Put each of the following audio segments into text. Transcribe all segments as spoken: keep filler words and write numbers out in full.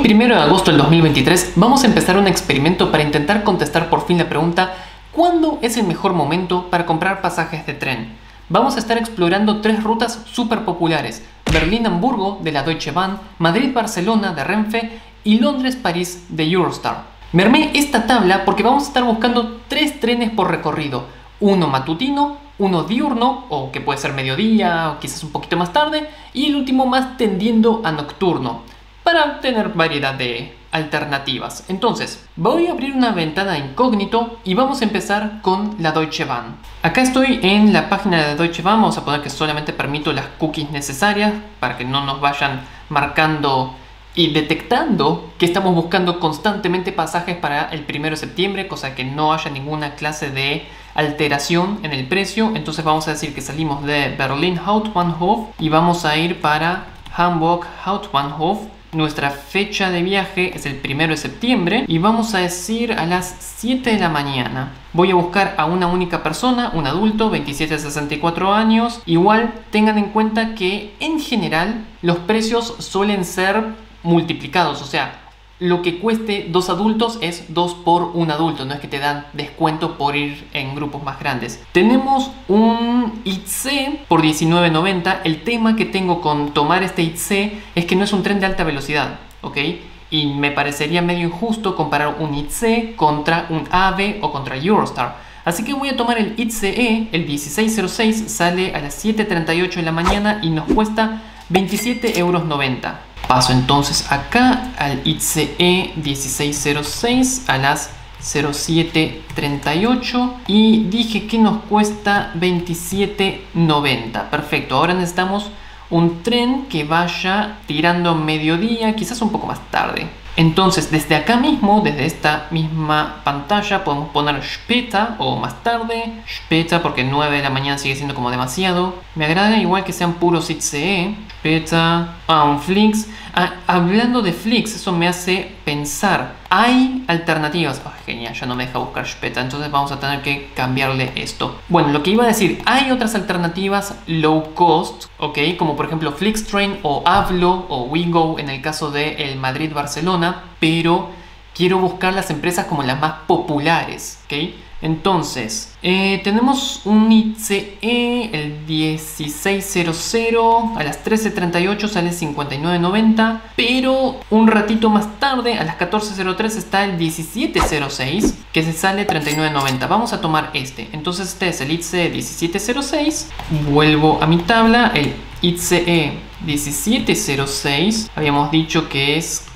primero de agosto del dos mil veintitrés vamos a empezar un experimento para intentar contestar por fin la pregunta ¿cuándo es el mejor momento para comprar pasajes de tren? Vamos a estar explorando tres rutas súper populares: Berlín-Hamburgo de la Deutsche Bahn, Madrid-Barcelona de Renfe y Londres-París de Eurostar. Me armé esta tabla porque vamos a estar buscando tres trenes por recorrido: uno matutino, uno diurno, o que puede ser mediodía o quizás un poquito más tarde, y el último más tendiendo a nocturno, para tener variedad de alternativas. Entonces, voy a abrir una ventana incógnito y vamos a empezar con la Deutsche Bahn. Acá estoy en la página de Deutsche Bahn. Vamos a poner que solamente permito las cookies necesarias para que no nos vayan marcando y detectando que estamos buscando constantemente pasajes para el primero de septiembre, cosa que no haya ninguna clase de alteración en el precio. Entonces vamos a decir que salimos de Berlin Hauptbahnhof y vamos a ir para Hamburg Hauptbahnhof. Nuestra fecha de viaje es el primero de septiembre y vamos a decir a las siete de la mañana. Voy a buscar a una única persona, un adulto, veintisiete a sesenta y cuatro años. Igual tengan en cuenta que en general los precios suelen ser multiplicados, o sea, lo que cueste dos adultos es dos por un adulto, no es que te dan descuento por ir en grupos más grandes. Tenemos un I C por diecinueve noventa. El tema que tengo con tomar este I C es que no es un tren de alta velocidad, ¿ok? Y me parecería medio injusto comparar un I C contra un AVE o contra Eurostar. Así que voy a tomar el I C E, el dieciséis cero seis, sale a las siete treinta y ocho de la mañana y nos cuesta veintisiete euros noventa. Paso entonces acá al I C E dieciséis cero seis a las cero siete treinta y ocho y dije que nos cuesta veintisiete noventa. Perfecto, ahora necesitamos un tren que vaya tirando mediodía, quizás un poco más tarde. Entonces desde acá mismo, desde esta misma pantalla, podemos poner später o más tarde. Später porque nueve de la mañana sigue siendo como demasiado. Me agrada igual que sean puros I C E. Später. Ah, un Flix. Ah, hablando de Flix, eso me hace pensar. Hay alternativas. Oh, genial, ya no me deja buscar später. Entonces vamos a tener que cambiarle esto. Bueno, lo que iba a decir, hay otras alternativas low cost, ¿ok? Como por ejemplo Flixtrain o Avlo o Wigo en el caso de el Madrid-Barcelona. Pero quiero buscar las empresas como las más populares, ¿ok? Entonces, eh, tenemos un I C E, el dieciséis cero cero, a las trece treinta y ocho sale cincuenta y nueve noventa, pero un ratito más tarde, a las catorce cero tres, está el diecisiete cero seis, que se sale treinta y nueve noventa. Vamos a tomar este. Entonces este es el I C E diecisiete cero seis. Vuelvo a mi tabla, el I C E diecisiete cero seis, habíamos dicho que es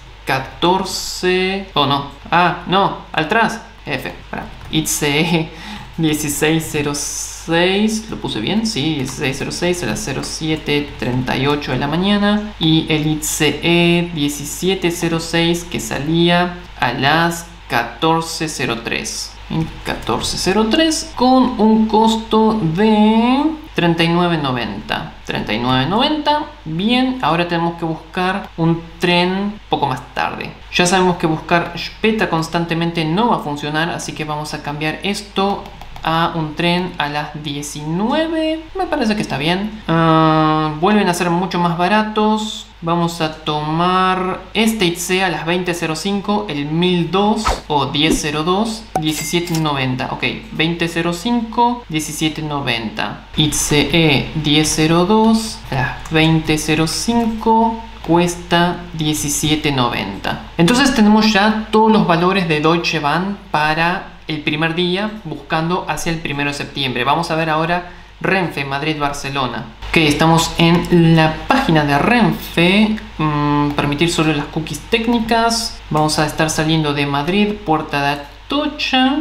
catorce... Oh, no. Ah, no, al atrás. F, para. I C E dieciséis cero seis, ¿lo puse bien? Sí, dieciséis cero seis a las cero siete treinta y ocho de la mañana. Y el I C E diecisiete cero seis que salía a las catorce cero tres. catorce cero tres con un costo de treinta y nueve noventa. treinta y nueve noventa. Bien, ahora tenemos que buscar un tren poco más tarde. Ya sabemos que buscar später constantemente no va a funcionar, así que vamos a cambiar esto a un tren a las diecinueve. Me parece que está bien. Uh, vuelven a ser mucho más baratos. Vamos a tomar este I C E a las veinte cero cinco, el mil dos o diez cero dos, diecisiete noventa. Ok, veinte cero cinco, diecisiete noventa. I C E diez cero dos a las veinte cero cinco cuesta diecisiete noventa. Entonces tenemos ya todos los valores de Deutsche Bahn para el primer día, buscando hacia el primero de septiembre. Vamos a ver ahora Renfe, Madrid-Barcelona. Ok, estamos en la página de Renfe. Mm, permitir solo las cookies técnicas. Vamos a estar saliendo de Madrid, Puerta de Atocha,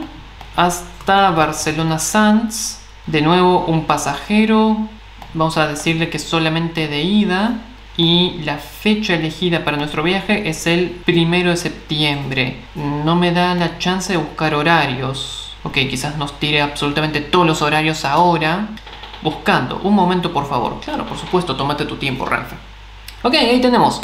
hasta Barcelona Sanz. De nuevo un pasajero. Vamos a decirle que solamente de ida. Y la fecha elegida para nuestro viaje es el primero de septiembre. No me da la chance de buscar horarios. Ok, quizás nos tire absolutamente todos los horarios ahora. Buscando. Un momento, por favor. Claro, por supuesto, tómate tu tiempo, Renfe. Ok, ahí tenemos.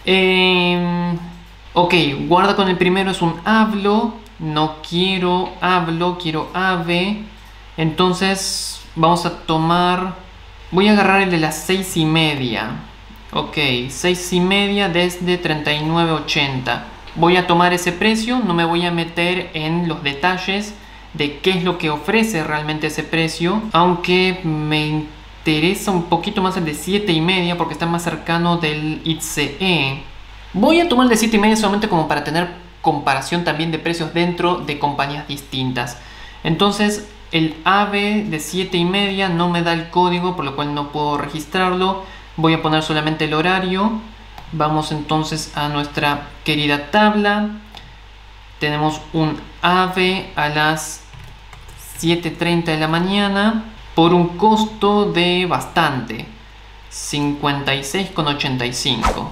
Eh, ok, guarda con el primero, es un Avlo. No quiero Avlo, quiero AVE. Entonces, vamos a tomar... Voy a agarrar el de las seis y media. Ok, seis y media desde treinta y nueve ochenta. Voy a tomar ese precio, no me voy a meter en los detalles de qué es lo que ofrece realmente ese precio, aunque me interesa un poquito más el de siete y media porque está más cercano del I T C E. Voy a tomar el de siete y media solamente como para tener comparación también de precios dentro de compañías distintas. Entonces el A V E de siete y media no me da el código, por lo cual no puedo registrarlo. Voy a poner solamente el horario. Vamos entonces a nuestra querida tabla. Tenemos un A V E a las siete y treinta de la mañana por un costo de bastante, cincuenta y seis con ochenta y cinco.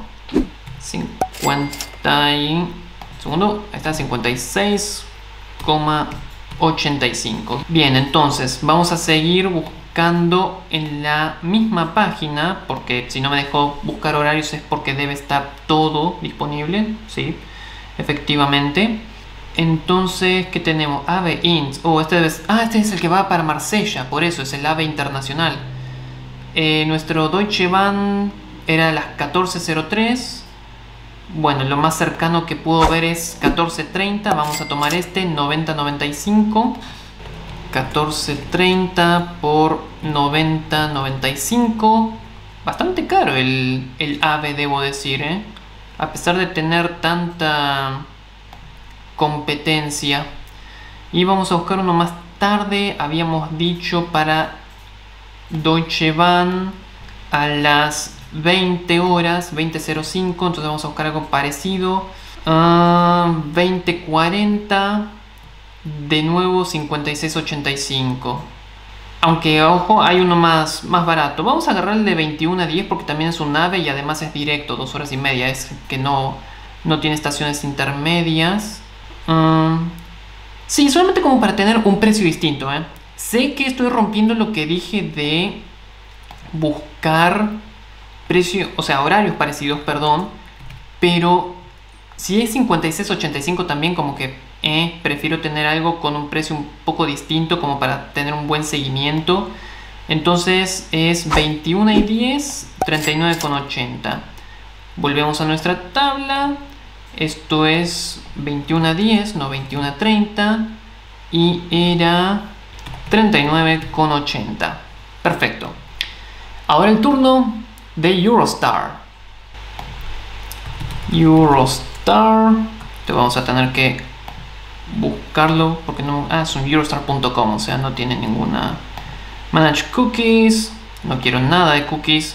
cincuenta y... segundo, ahí está, cincuenta y seis con ochenta y cinco. Bien, entonces vamos a seguir buscando en la misma página, porque si no me dejó buscar horarios es porque debe estar todo disponible. Sí, efectivamente. Entonces, ¿qué tenemos? A V E Int. Oh, este debe... ah, este es el que va para Marsella, por eso es el A V E internacional. Eh, nuestro Deutsche Bahn era a las catorce cero tres. Bueno, lo más cercano que puedo ver es catorce treinta. Vamos a tomar este, noventa noventa y cinco. catorce treinta por noventa noventa y cinco. Bastante caro el, el A V E, debo decir, ¿eh? A pesar de tener tanta competencia. Y vamos a buscar uno más tarde. Habíamos dicho para Deutsche Bahn a las veinte horas, veinte cero cinco. Entonces vamos a buscar algo parecido. uh, veinte cuarenta. De nuevo cincuenta y seis ochenta y cinco. Aunque ojo, hay uno más, más barato. Vamos a agarrar el de veintiuno a diez porque también es un A V E y además es directo, dos horas y media. Es que no, no tiene estaciones intermedias. Um, sí, solamente como para tener un precio distinto, ¿eh? Sé que estoy rompiendo lo que dije de buscar precio, o sea, horarios parecidos, perdón. Pero si es cincuenta y seis ochenta y cinco también como que eh, prefiero tener algo con un precio un poco distinto como para tener un buen seguimiento. Entonces es veintiuno y diez, treinta y nueve con ochenta. Volvemos a nuestra tabla. Esto es veintiuno a diez, no veintiuno a treinta. Y era treinta y nueve con ochenta. Perfecto. Ahora el turno de Eurostar. Eurostar. Te vamos a tener que buscarlo porque no... ah, es un Eurostar punto com, o sea, no tiene ninguna... Manage cookies. No quiero nada de cookies.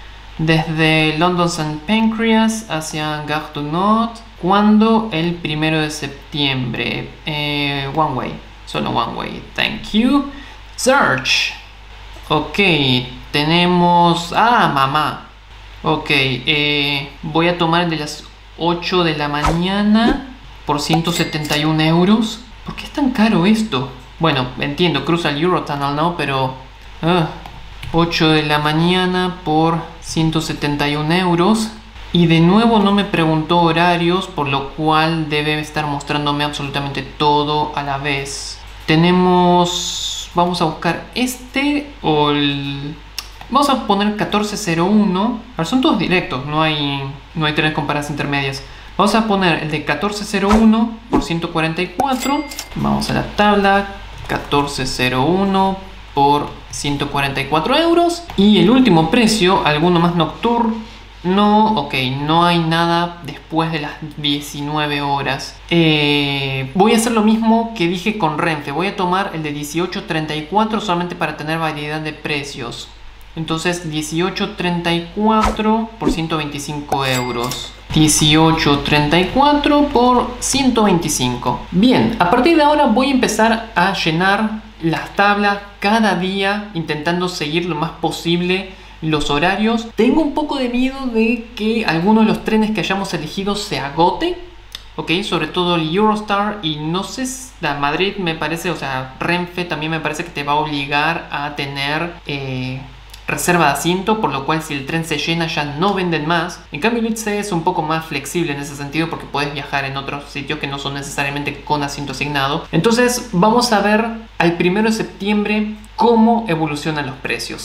Desde London Saint Pancras hacia Gare du Nord. ¿Cuándo? El primero de septiembre. Eh, one way. Solo one way. Thank you. Search. Ok. Tenemos... ah, mamá. Ok. Eh, voy a tomar el de las ocho de la mañana por ciento setenta y uno euros. ¿Por qué es tan caro esto? Bueno, entiendo. Cruza el Eurotunnel, ¿no? Pero... Uh, ocho de la mañana por ciento setenta y uno euros. Y de nuevo no me preguntó horarios, por lo cual debe estar mostrándome absolutamente todo a la vez. Tenemos... vamos a buscar este o el... vamos a poner catorce cero uno. A ver, son todos directos, no hay, no hay trenes con paradas intermedias. Vamos a poner el de catorce cero uno por ciento cuarenta y cuatro. Vamos a la tabla. catorce cero uno por ciento cuarenta y cuatro euros. Y el último precio, alguno más nocturno. No, ok, no hay nada después de las diecinueve horas. Eh, voy a hacer lo mismo que dije con Renfe. Voy a tomar el de dieciocho treinta y cuatro solamente para tener variedad de precios. Entonces dieciocho treinta y cuatro por ciento veinticinco euros. dieciocho treinta y cuatro por ciento veinticinco. Bien, a partir de ahora voy a empezar a llenar las tablas cada día, intentando seguir lo más posible los horarios. Tengo un poco de miedo de que alguno de los trenes que hayamos elegido se agote, ok, sobre todo el Eurostar. Y no sé, la Madrid me parece, o sea, Renfe también me parece que te va a obligar a tener eh, reserva de asiento, por lo cual si el tren se llena ya no venden más. En cambio el I T C es un poco más flexible en ese sentido porque puedes viajar en otros sitios que no son necesariamente con asiento asignado. Entonces vamos a ver al primero de septiembre cómo evolucionan los precios.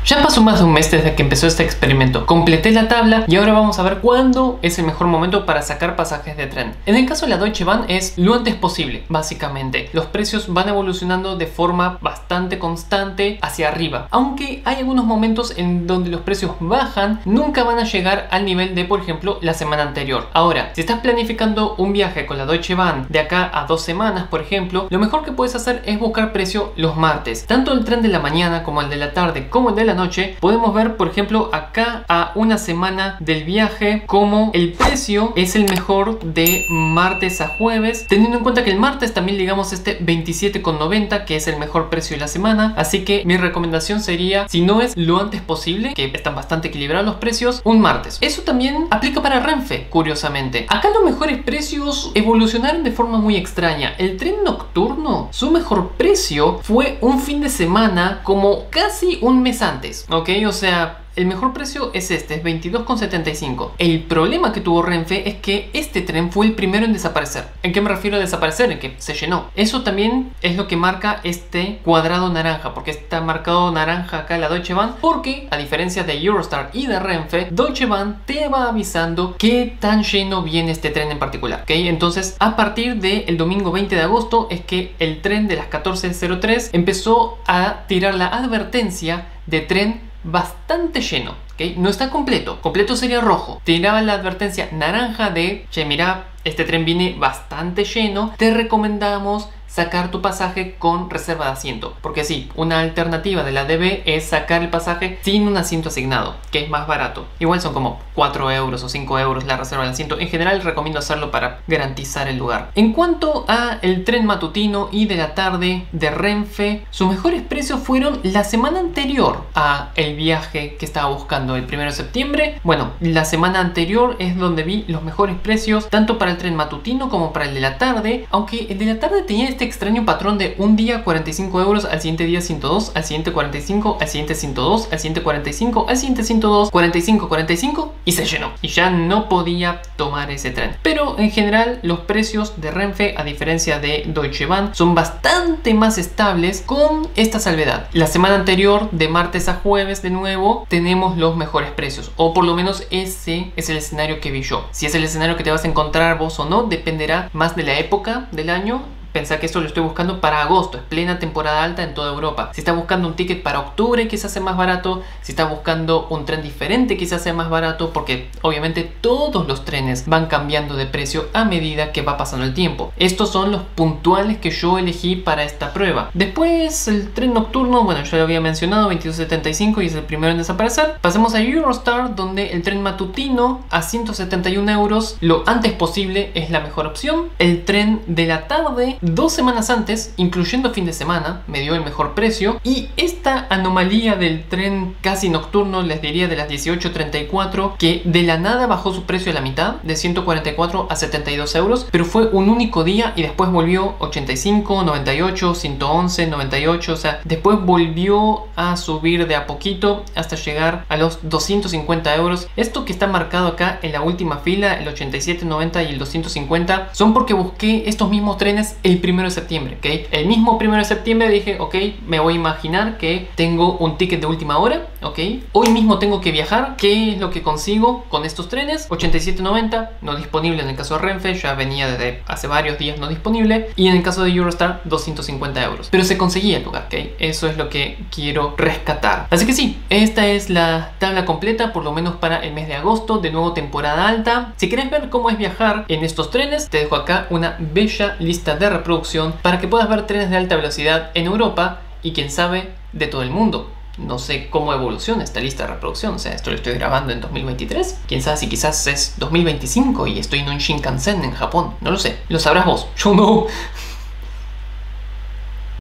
Ya pasó más de un mes desde que empezó este experimento. Completé la tabla y ahora vamos a ver cuándo es el mejor momento para sacar pasajes de tren. En el caso de la Deutsche Bahn es lo antes posible, básicamente. Los precios van evolucionando de forma bastante constante hacia arriba. Aunque hay algunos momentos en donde los precios bajan, nunca van a llegar al nivel de, por ejemplo, la semana anterior. Ahora, si estás planificando un viaje con la Deutsche Bahn de acá a dos semanas, por ejemplo, lo mejor que puedes hacer es buscar precio los martes. Tanto el tren de la mañana como el de la tarde como el de la noche, podemos ver, por ejemplo, acá a una semana del viaje como el precio es el mejor de martes a jueves, teniendo en cuenta que el martes también ligamos este veintisiete con noventa, que es el mejor precio de la semana. Así que mi recomendación sería, si no es lo antes posible, que están bastante equilibrados los precios, un martes. Eso también aplica para Renfe, curiosamente. Acá los mejores precios evolucionaron de forma muy extraña. El tren nocturno, su mejor precio fue un fin de semana como casi un mes antes, ¿ok? O sea, el mejor precio es este, es veintidós con setenta y cinco. El problema que tuvo Renfe es que este tren fue el primero en desaparecer. ¿En qué me refiero a desaparecer? En que se llenó. Eso también es lo que marca este cuadrado naranja, porque está marcado naranja acá en la Deutsche Bahn, porque a diferencia de Eurostar y de Renfe, Deutsche Bahn te va avisando qué tan lleno viene este tren en particular, ¿ok? Entonces, a partir del domingo veinte de agosto es que el tren de las catorce cero tres empezó a tirar la advertencia de tren bastante lleno, ¿ok? No está completo, completo sería rojo. Tiraba la advertencia naranja de, che, mira, este tren viene bastante lleno, te recomendamos sacar tu pasaje con reserva de asiento, porque sí, una alternativa de la D B es sacar el pasaje sin un asiento asignado, que es más barato. Igual son como cuatro euros o cinco euros la reserva del asiento. En general recomiendo hacerlo para garantizar el lugar. En cuanto a el tren matutino y de la tarde de Renfe, sus mejores precios fueron la semana anterior a el viaje que estaba buscando, el primero de septiembre. Bueno, la semana anterior es donde vi los mejores precios, tanto para el tren matutino como para el de la tarde, aunque el de la tarde tenía este extraño patrón de un día cuarenta y cinco euros, al siguiente día ciento dos, al siguiente cuarenta y cinco, al siguiente ciento dos, al siguiente cuarenta y cinco, al siguiente ciento dos, cuarenta y cinco, cuarenta y cinco y se llenó. Y ya no podía tomar ese tren. Pero en general los precios de Renfe, a diferencia de Deutsche Bahn, son bastante más estables con esta salvedad. La semana anterior, de martes a jueves de nuevo, tenemos los mejores precios. O por lo menos ese es el escenario que vi yo. Si es el escenario que te vas a encontrar vos o no, dependerá más de la época del año. Pensá que esto lo estoy buscando para agosto, es plena temporada alta en toda Europa. Si estás buscando un ticket para octubre, quizás sea más barato. Si estás buscando un tren diferente, quizás sea más barato, porque obviamente todos los trenes van cambiando de precio a medida que va pasando el tiempo. Estos son los puntuales que yo elegí para esta prueba. Después, el tren nocturno, bueno, ya lo había mencionado, veintidós setenta y cinco y es el primero en desaparecer. Pasemos a Eurostar, donde el tren matutino a ciento setenta y un euros, lo antes posible, es la mejor opción. El tren de la tarde, dos semanas antes, incluyendo fin de semana, me dio el mejor precio. Y esta anomalía del tren casi nocturno, les diría de las dieciocho treinta y cuatro, que de la nada bajó su precio a la mitad, de ciento cuarenta y cuatro a setenta y dos euros, pero fue un único día y después volvió ochenta y cinco, noventa y ocho, ciento once, noventa y ocho, o sea, después volvió a subir de a poquito hasta llegar a los doscientos cincuenta euros. Esto que está marcado acá en la última fila, el ochenta y siete, noventa y el doscientos cincuenta, son porque busqué estos mismos trenes el primero de septiembre, ¿ok? El mismo primero de septiembre dije, ok, me voy a imaginar que tengo un ticket de última hora, ¿ok? Hoy mismo tengo que viajar, ¿qué es lo que consigo con estos trenes? ochenta y siete noventa, no disponible en el caso de Renfe, ya venía desde hace varios días no disponible, y en el caso de Eurostar, doscientos cincuenta euros. Pero se conseguía el lugar, ¿ok? Eso es lo que quiero rescatar. Así que sí, esta es la tabla completa, por lo menos para el mes de agosto, de nuevo temporada alta. Si querés ver cómo es viajar en estos trenes, te dejo acá una bella lista de reproducción para que puedas ver trenes de alta velocidad en Europa y quién sabe de todo el mundo. No sé cómo evoluciona esta lista de reproducción, o sea, esto lo estoy grabando en dos mil veintitrés. Quién sabe si quizás es dos mil veinticinco y estoy en un Shinkansen en Japón, no lo sé, lo sabrás vos, yo no.